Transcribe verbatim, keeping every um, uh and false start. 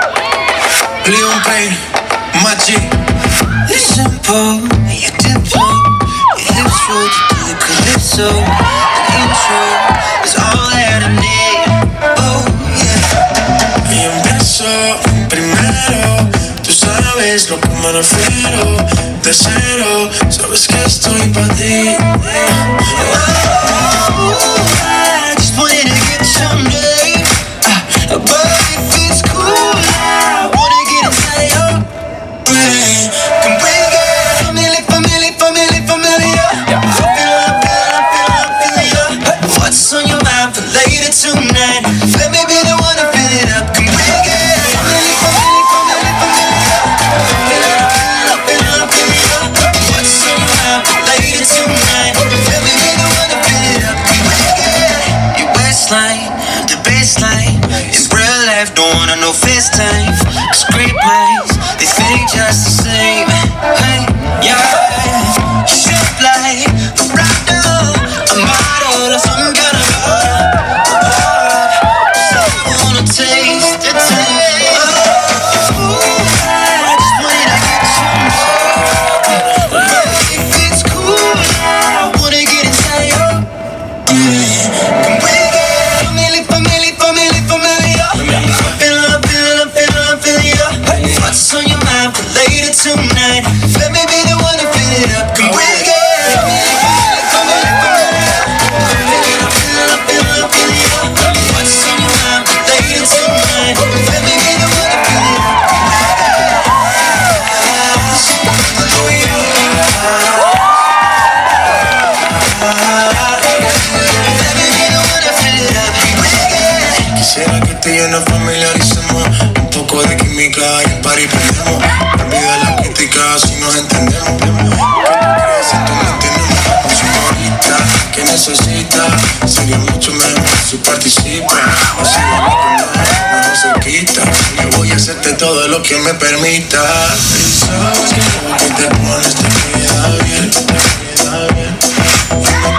Leon Payne, Machi. It's simple, you diplo, your hips roll, you do the calypso. The intro is all that I need. Oh yeah. Y empiezo primero, tú sabes lo que me refiero. De cero, sabes que estoy pa' ti. Oh, I just wanted to get someday, uh, but if it's cool, I wanna get inside your brain. Can we get family, family, family, familiar? I feel, I feel, I feel, I feel ya. What's on your mind for later tonight? Let me be the one to fill it up. Can we get family, family, family, familiar? I feel, I feel, I feel, I feel ya. What's on your mind for later tonight? Let me be the one to fill it up. Can we get your waistline, the baseline? In real life, don't wanna know FaceTime. Cause great minds, they think just the same. Hey, yeah. Shaped like a rondo, a model of some kind of art. So I wanna taste the taste. Oh, I just wanted to get some more. But if it's cool, I wanna get inside your brain. Can we get family, family, family, familiar? I feel, I feel, I feel, I feel ya. What's on your mind for later tonight? Let me be the one to fill it up. Can we get family, family, family, familiar? I feel, I feel, I feel, I feel ya. What's on your mind for later tonight? Let me be the one to fill it up. Quisiera que tú y yo nos familiaricemos. Un poco de química y el party prendemos. Olvida la crítica si nos entendemos. ¿Qué tú crees si tú me entiendes? Señorita, ¿qué necesita? Sería mucho mejor si participa. Así mejor cerquita. Yo voy a hacerte todo lo que me permita. Y sabes que lo que te pones te queda bien, te queda bien.